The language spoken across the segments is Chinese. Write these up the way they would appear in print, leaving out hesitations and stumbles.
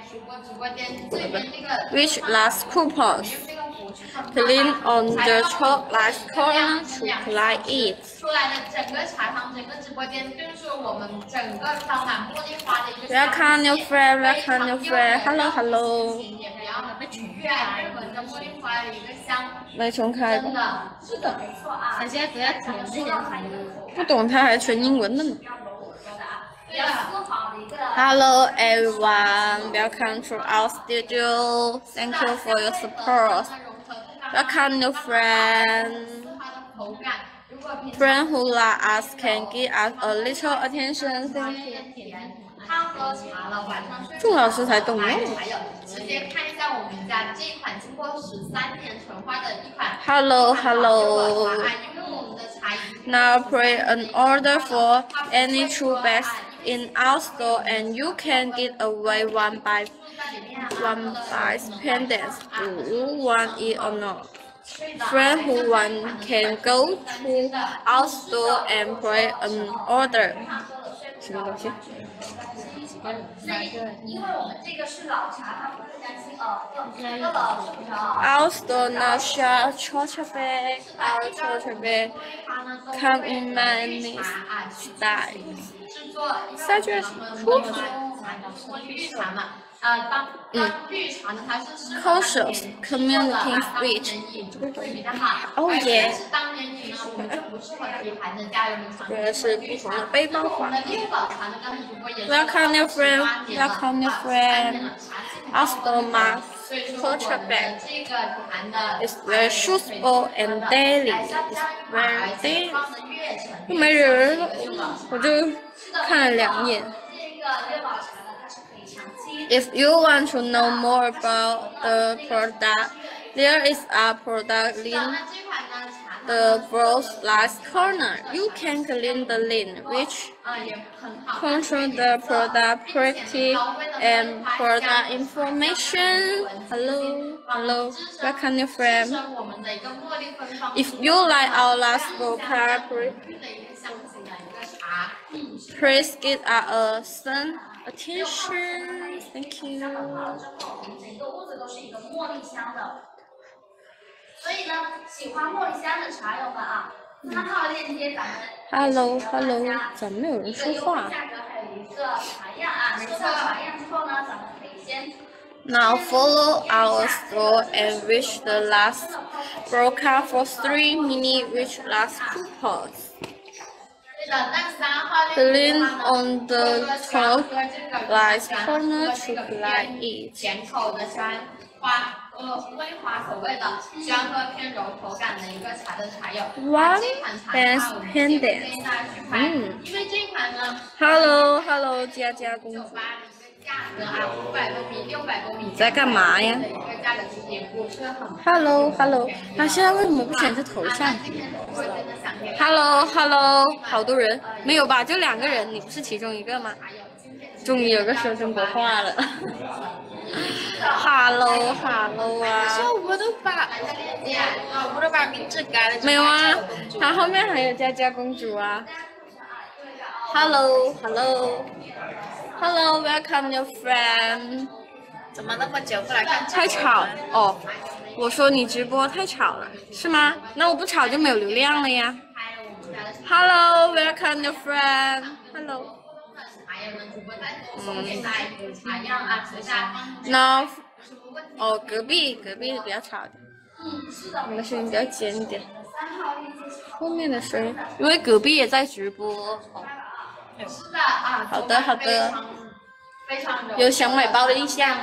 Which last coupons? Clean on the top last corner to collect it. 出来的整个茶堂，整个直播间就是我们整个装满茉莉花的一个。 Welcome new friend, welcome new friend. Hello, hello. 悦闻的茉莉花的一个香。 来重开吧。 真的，是的，没错啊。他现在不要听这些什么。 不懂，他还纯英文的呢。Hello everyone, welcome to our studio. Thank you for your support. Welcome new friend. Friend who like us can give us a little attention. Thank you. 他喝茶了，晚上睡。 钟老师才懂用。 还有，直接看一下我们家这一款经过13年纯花的一款。 Hello, hello. 因为我们的茶。 Now put an order for any two bags in our store, and you can give away one by pendants. Do you want it or not? Friend who want can go to our store and put an order. 什么东西？ 因为我们这个是老茶，它不是担心喝了睡不着。 Our store now share chocolate. Our chocolate come in many styles. 三卷出绿茶嘛，当绿茶呢，它是 Cautious community sweet. 会比较好。 Oh yeah. 当年女士我们就不适合底盘的家人们尝。 这是不同的背包款。Welcome new friend. Welcome new friend. Our store marks culture bag. It's very suitable and daily. It's very daily. 又没人了，我就看了2眼。If you want to know more about the product, there is a product link. The bottom last corner. You can click the link, which controls the product property and product information. Hello, hello, welcome new friend. If you like our last book, please give us some attention. Thank you. 整个屋子都是一个茉莉香的。所以呢，喜欢茉莉香的茶友们啊，参考链接咱们。 Hello， 怎么没有人说话？ 价格还有一个茶样啊，收到茶样之后呢，咱们可以先。 Now follow our store and reach the last broadcast for 3 minutes, which last coupons. Clean on the top right corner to collect it. 甜口的山花。茉莉花口味的，喜欢喝偏柔口感的一个茶的茶友，这款茶的话，我们建议大家去买，因为这款呢 ，Hello， 佳佳公主， 价格啊，500多米、600多米， 你在干嘛呀？ 一个价格其实也不是很。 Hello， 他现在为什么不选择头像？Hello， 好多人，没有吧？就2个人，你不是其中一个吗？终于有个说中国话了。Hello 啊！ 我都把名字改了。 没有啊，它后面还有佳佳公主啊。Hello， welcome your friend。 怎么那么久不来看？ 太吵哦！我说你直播太吵了，是吗？那我不吵就没有流量了呀。Hello， welcome your friend。Hello。那隔壁比较吵的，你的声音比较尖一点。后面的声音，因为隔壁也在直播。好的。有想买包的意向吗？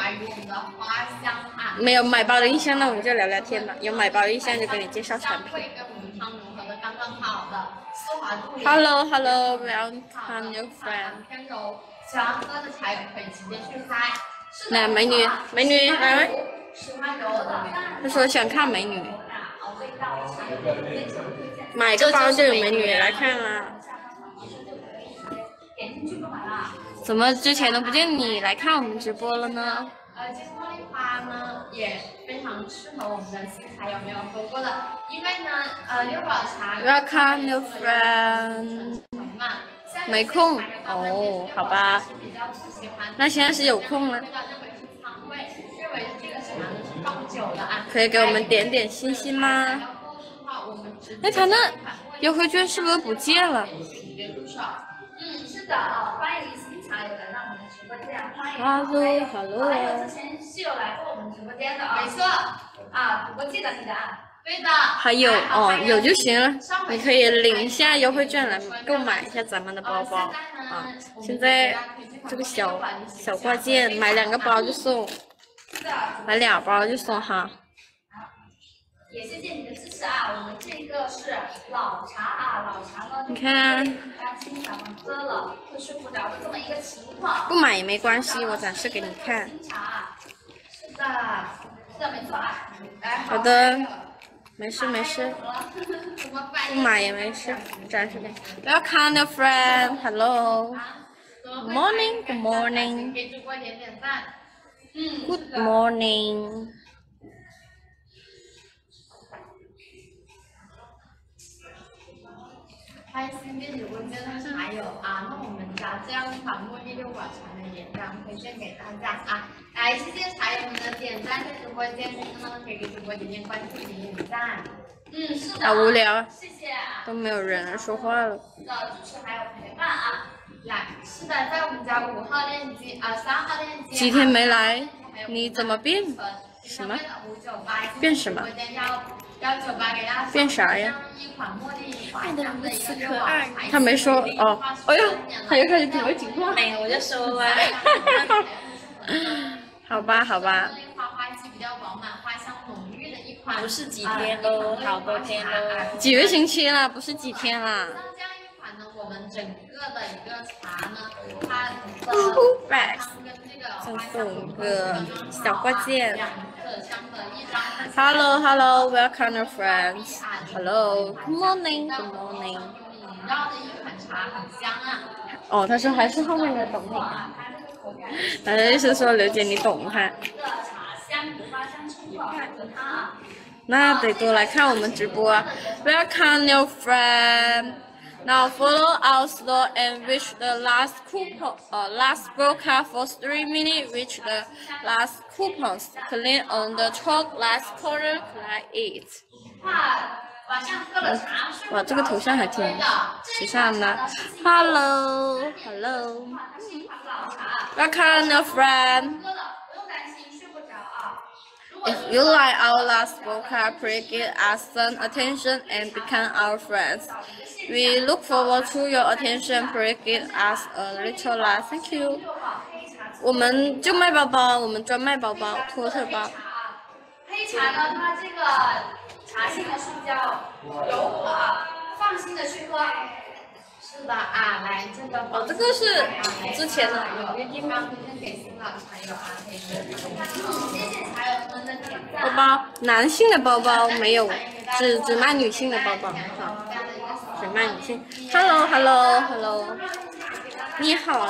没有买包的意向，那我们就聊聊天吧。有买包的意向就给你介绍产品。Hello， welcome your friend。 喜欢喝的茶友可以直接去拍。 来，美女，来。他说想看美女，买个包就有美女来看啊。怎么之前都不见你来看我们直播了呢？ 金茉莉花呢也非常适合我们的新茶友没有喝过的，因为呢，六堡茶。 Welcome your friend。没空哦，好吧。那现在是有空了。可以给我们点点星星吗？哎，他那优惠券是不是不见了？ 是的，欢迎新茶友来到我们的直播间，欢迎。 Hello。 还有之前是有来过我们直播间的啊。没错。啊，我记得你的啊。对的。 还有哦，有就行了。你可以领一下优惠券来购买一下咱们的包包啊。现在这个小挂件，买2个包就送，买2包就送哈。 也谢谢你的支持啊！我们这个是老茶啊，老茶呢， 你看， 大家经常喝了会睡不着的这么一个情况。 不买也没关系，我展示给你看。 新茶，是的，没错啊。 好的，没事。不买也没事，展示给你。Welcome your friend, hello. Good morning, good morning. 给主播点赞。 Good morning. 欢迎新进直播间的茶友啊，那我们家这样一款茉莉六堡茶呢，也非常推荐给大家啊！来，谢谢茶友们的点赞，在直播间中呢，可以给主播点关注、点赞。是的。 好无聊， 谢谢。 都没有人说话了。 是的，支持还有陪伴啊！来，是的，在我们家5号链接啊，3号链接。 几天没来，你怎么变？什么？变什么？变啥呀？他没说哦。哎呦，他又开始顶我讲话。 哎，我就说了。 好吧。 不是几天喽，好多天喽。 几个星期了，不是几天啦。 这样一款呢，我们整个的一个茶呢，它的赠送个小挂件。Hello, welcome your friends. Hello, good morning. 哦，他说还是后面的懂你。他的意思说刘姐你懂他。那得多来看我们直播。Welcome your friend. Now follow our store and reach the last coupon, last broadcast for 3 minutes. Reach the last coupons. Click on the top last corner. Collect it. 哇，这个头像还挺时尚的。Hello. Welcome your friend. If you like our last broadcast, please give us some attention and become our friends. We look forward to your attention. Please give us a little love. Thank you. 我们就卖包包，我们专卖包包，托特包。 黑茶呢，它这个茶性呢是比较柔和啊，放心的去喝。是的啊，来这个哦，这个是之前的有地方推荐给新老茶友啊，可以谢谢茶友们的点赞。 包包，男性的包包没有，只卖女性的包包，好，只卖女性。Hello， 你好。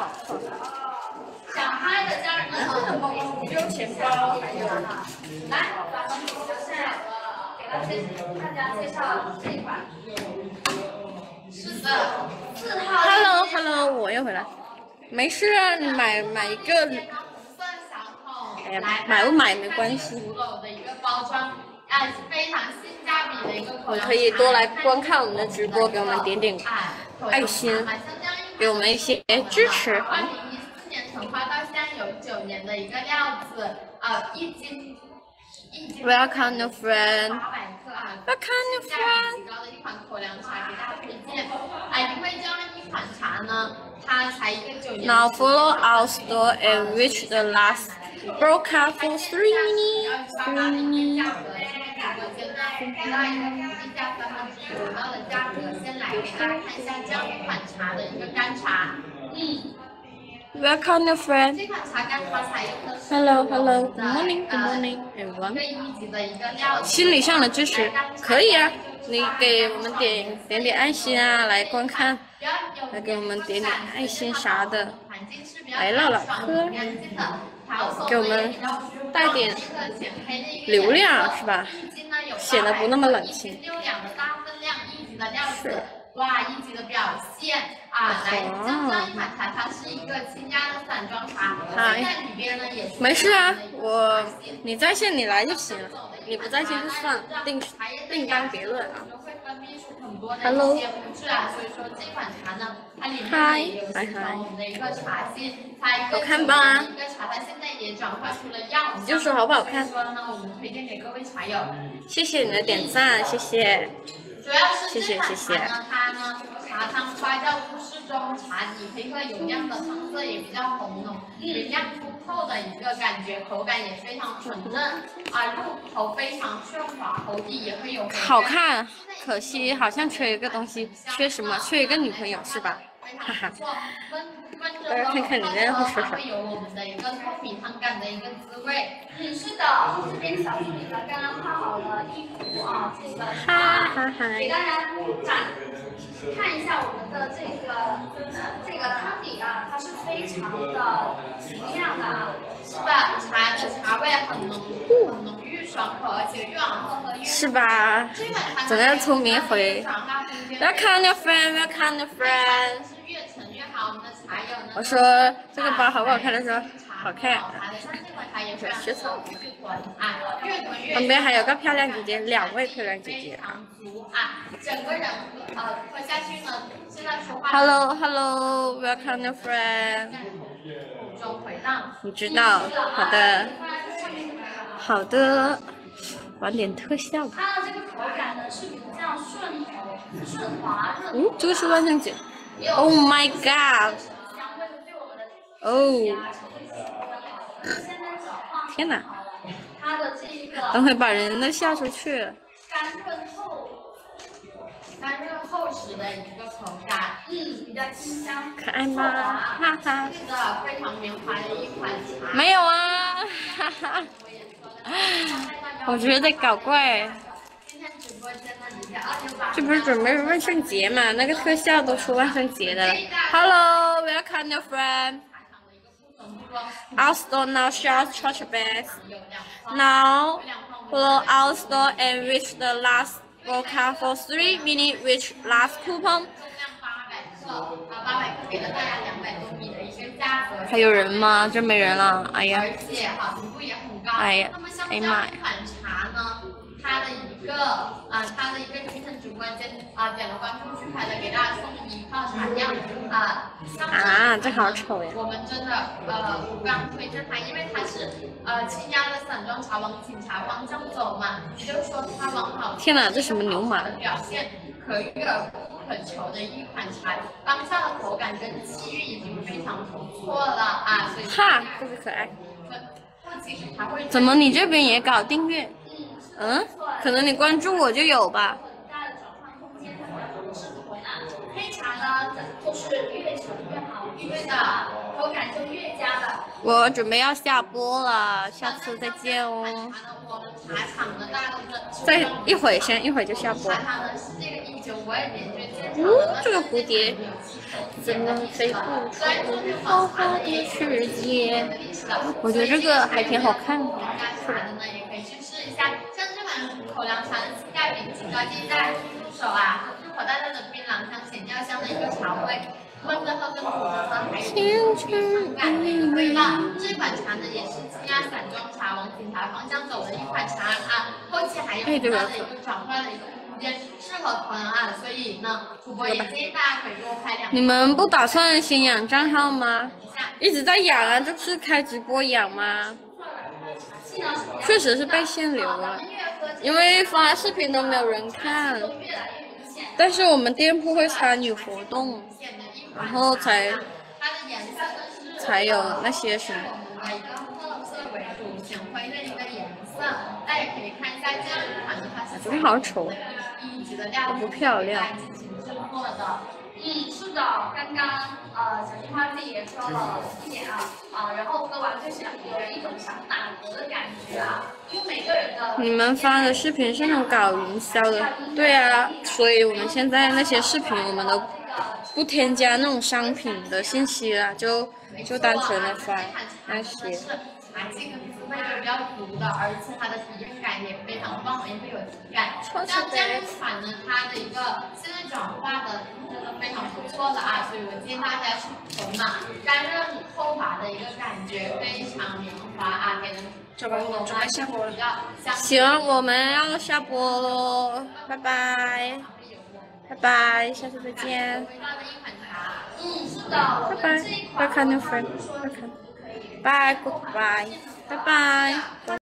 想拍的家人们，不用钱包，还有来，咱们就是给大家介绍这一款。是的，4号。 Hello， 我又回来。没事啊，你买一个。哎呀，买不买没关系。 的一个包装，非常性价比的一个。 我可以多来观看我们的直播，给我们点点爱心，给我们一些支持。 2014年存花到现在有9年的一个料子，1斤。 Welcome your friend. 800克啊。 Welcome your friend. 极高的一款口粮茶给大家推荐。因为这样一款茶呢，它才19年。 Now follow our store and reach the last broadcast for 3 minutes. 价格在直播间呢，给到一个低价3分之一到的价格，先来给大家看一下这样一款茶的一个干茶。 Welcome your friend. 这款茶干花采用的是 Hello. Good morning, everyone. 1级的一个料子。 心理上的支持可以啊，你给我们点爱心啊，来观看，来给我们点爱心啥的，来唠唠嗑。 给我们带点流量是吧？显得不那么冷清。是。 哇，一级的表现啊！来，像这样一款茶，它是一个清压的散装茶，在里边呢也是。 没事啊，你在线你来就行了，你不在线就算了，另当别论啊。Hello。 是啊，所以说这款茶呢，它里面也有形成我们的一个茶心， 好看吧？ 一个茶，它现在也转化出了样。 你就说好不好看？ 说呢，我们推荐给各位茶友。 谢谢你的点赞，谢谢。 主要是这款茶呢，它呢茶汤发酵不适中，茶底配合有酿的汤色也比较红浓，有酿出透的一个感觉，口感也非常纯嫩啊，入口非常顺滑，口底也会有。 好看，可惜好像缺一个东西，缺什么？缺一个女朋友是吧？哈哈。大家看看你那会说啥？ 会有我们的一个透米汤感的一个滋味。是的，这边小助理呢刚刚泡好了一壶啊，这个给大家看一下我们的这个汤底啊，它是非常的明亮的啊。是的，茶的茶味很浓郁爽口，而且越往后喝越是吧？整个聪明回。Welcome your friend, welcome your friend。 越陈越好，我们的茶友呢。 我说这个包好不好看？他说好看。学草。旁边还有个漂亮姐姐，2位漂亮姐姐。 整个人喝下去呢，现在说话。 Hello, welcome your friend。你知道，好的。好的，玩点特效吧。 它的这个口感呢是比较顺滑这个是万圣节。Oh my god！ 哦，天哪！等会把人都吓出去。 干热厚实的一个口感，比较清香， 可爱吗？哈哈。 是的，非常绵滑的一款茶。 没有啊，哈哈。我觉得在搞怪。这不是准备万圣节嘛？那个特效都出万圣节的了。Hello, welcome your friend. Our store now sells trash bags. Now, follow our store and reach the last vodka for 3 minutes, which last coupon. 还有人吗？真没人了。哎呀。哎呀，哎呀妈呀！ 它的一个今天直播间点了关注去拍的，给大家送1套茶酿这好丑呀！ 我们真的我非常推荐它，因为它是清压的散装茶往请茶方向走嘛，也就是说它往好。 天哪，这什么牛马？ 表现可遇而不可求的一款茶，当下的口感跟气韵已经非常不错了所以。 哈，这个可爱。怎么你这边也搞订阅？可能你关注我就有吧。 黑茶呢，就是越陈越好，越的口感就越佳的。 我准备要下播了，下次再见哦。 我们茶厂呢，大家都是。 再一会儿就下播。 茶厂呢是这个1952年就建厂的。这个蝴蝶怎能飞不出花花的世界？我觉得这个还挺好看的。 茶的呢，也可以去试一下。像这款口粮茶的性价比极高，建议大家去入手入口淡淡的槟榔香、浅调香的一个茶味，闷着喝跟煮着喝还有清香感的一个味道。这款茶呢也是清压散装茶往品茶方向走的一款茶后期还有很大的一个转化的一个空间，适合囤所以呢，主播也建议大家可以多拍2。 你们不打算先养账号吗？一直在养这不是开直播养吗？确实是被限流了，因为发视频都没有人看。但是我们店铺会参与活动，然后才有那些什么。这边好丑，不漂亮。 是的，刚刚小金花自己也说了一点然后喝完就想有一种想打嗝的感觉因为每个人的。 你们发的视频是那种搞营销的，对所以我们现在那些视频我们都不添加那种商品的信息啦，就单纯的发那些。 弹性跟滋味都比较足的，而且它的体验感也非常棒，也会有体感。像这样款呢，它的一个现在转化的真的非常不错的啊，所以我建议大家去囤嘛，干热后滑的一个感觉非常凉滑啊，给人准备下播了。 行，我们要下播喽，拜拜，拜拜，下次再见。 是的， 拜拜，Welcome new friend，Welcome，Bye，Goodbye，拜拜。